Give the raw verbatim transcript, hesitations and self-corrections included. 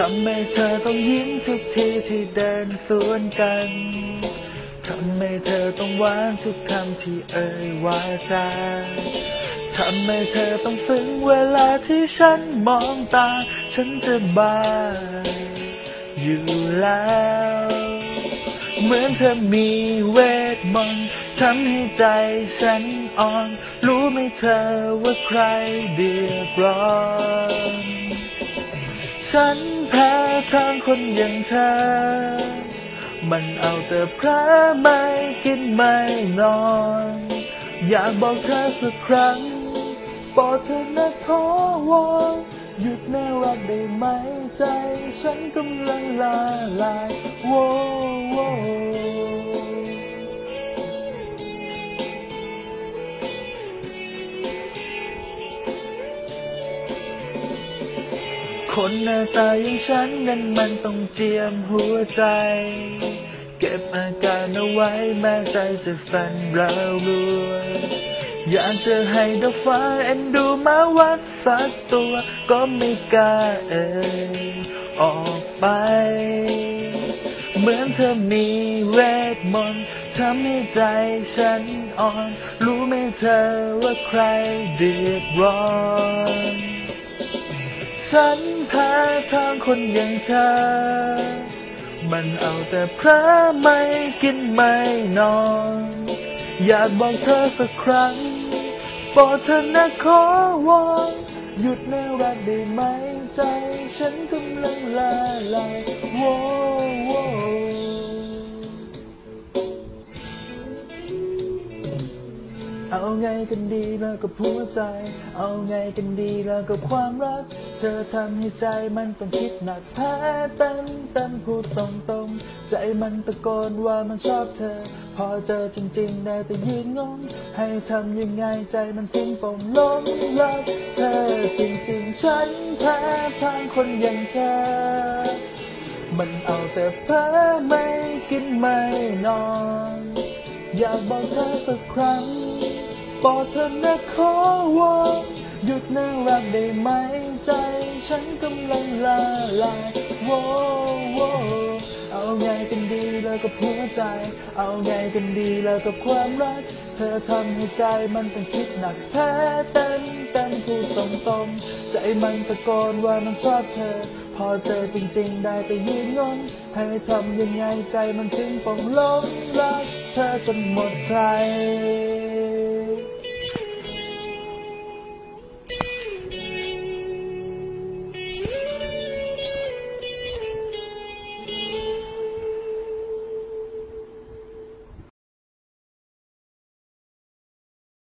ำไมเธอต้องยิ้มทุกทีที่เดินสวนกันทำไมเธอต้องหวานทุกคำที่เอ่ยวาจาทำไมเธอต้องซึ้งเวลาที่ฉันมองตาฉันจะบ้าอยู่แล้วเหมือนเธอมีเวทมนต์ทำให้ใจฉันอ่อนรู้ไหมเธอว่าใครเดือดร้อนฉันแพ้ทางคนอย่างเธอมันเอาแต่พระไม่กินไม่นอนอยากบอกเธอสักครั้งโปรดเธอนะขอวอนหยุดน่ารักได้ไหมใจฉันกำลังละลายโว้โว้คนหน้าตาอย่างฉันนั้นมันต้องเจียมหัวใจเก็บอาการเอาไว้แม้ใจจะสั่นระรัวอยากจะให้ดอกฟ้าเอ็นดูมาวัดสักตัวก็ไม่กล้าเอ่ยออกไปเหมือนเธอมีเวทมนต์ทำให้ใจฉันอ่อนรู้ไหมเธอว่าใครเดือดร้อนฉันแพ้ทางคนอย่างเธอมันเอาแต่พระไม่กินไม่นอนอยากบอกเธอสักครั้งโปรดเธอนะขอวอนหยุดน่ารักได้ไหมใจฉันกำลังละลายโว้โว้เอาไงกันดีแล้วกับหัวใจเอาไงกันดีแล้วกับความรักเธอทำให้ใจมันต้องคิดหนักแพ้เต็มเต็มพูดตรงๆใจมันตะโกนว่ามันชอบเธอพอเจอจริงๆได้แต่ยืนงงให้ทำยังไงใจมันทิ้งปมหลงรักเธอจริงๆฉันแพ้ทางคนอย่างเธอมันเอาแต่เพ้อไม่กินไม่นอนอยากบอกเธอสักครั้งโปรดเธอนะขอวอนหยุดน่ารักได้ไหมใจฉันกำลังละลายโว้โว้เอาไงกันดีแล้วกับหัวใจเอาไงกันดีแล้วกับความรักเธอทำให้ใจมันต้องคิดหนักแพ้เต็มเต็มพูดตรงๆใจมันตะโกนว่ามันชอบเธอพอเจอจริงๆได้แต่ยืนงงให้ทำยังไงใจมันถึงปองหลงรักเธอจนหมดใจ